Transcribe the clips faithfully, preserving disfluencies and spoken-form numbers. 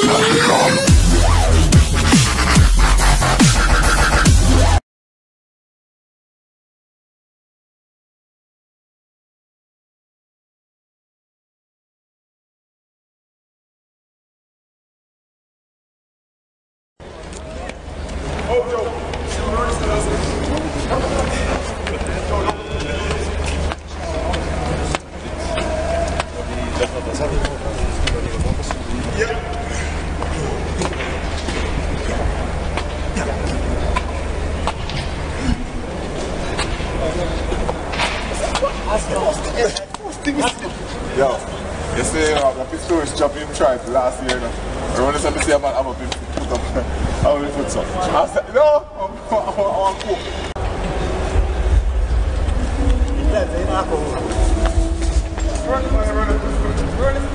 Yo, you see, uh, the Pittsburgh job him tried last year. No? I want to say, I'm going to put up. How will you put some? I said, no, I'm going to cook. Run it, run it, run it. Run it,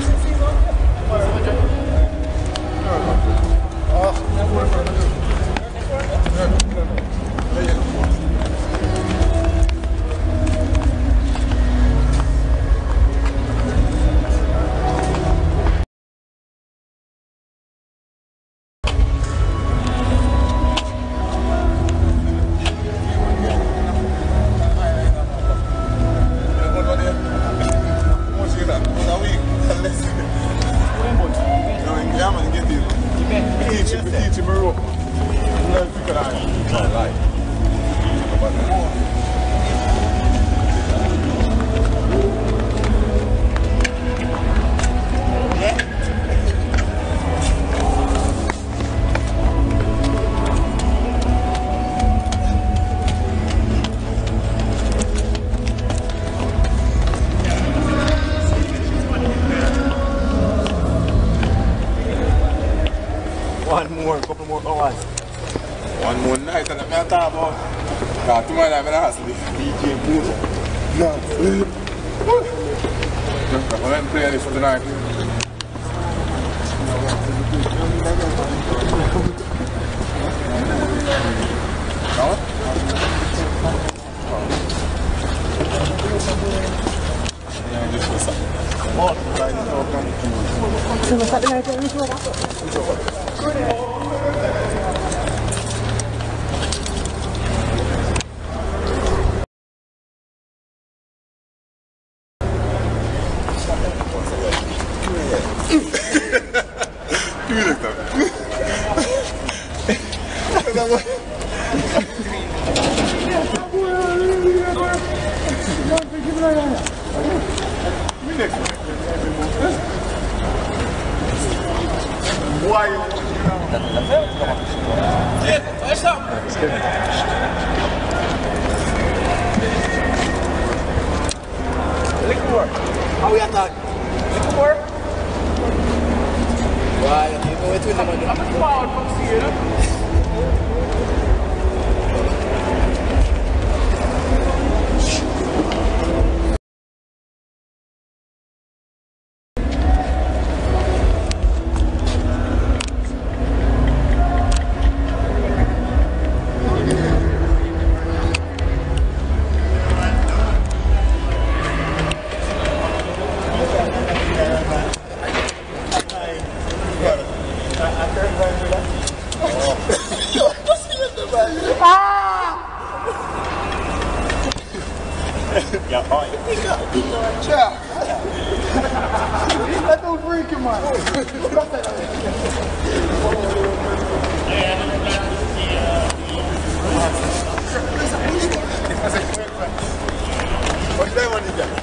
One more, couple more hours. One more night and I'm going to talk about. Because tomorrow night I'm going to have to be D J Boom. No. I'm going to play this for tonight. No? Yeah, this was something. Se lo state nelle misure? Why? How we attack? Liquor? Why? You know what we're doing? I'm forward from here. Yeah, fine. Yeah. Let them freak him out. What's that one you got?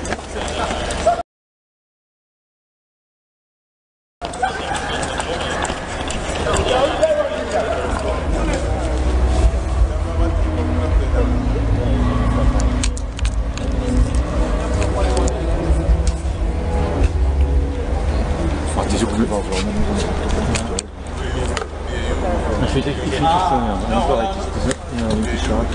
Ich finde echt die Fischstunde, ja. Das war echt das ja, wie stark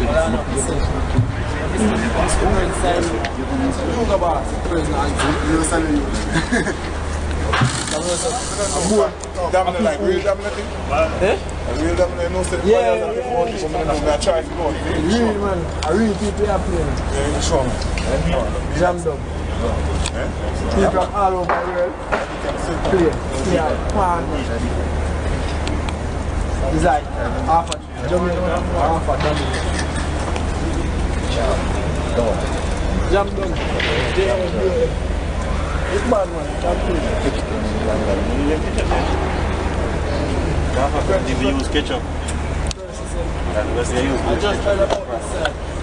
Dominant, like real dominant thing? Eh? A real dominant, no set players and people want to come in and try to go. Real man, a real people are playing. Yeah, you're strong. Jammed up. He from all over the world. Play, play a part. It's like half a Jamaican, half a Jamaican. Jam down. It's bad man, jam If you use ketchup, that's what you use. I just heard about this.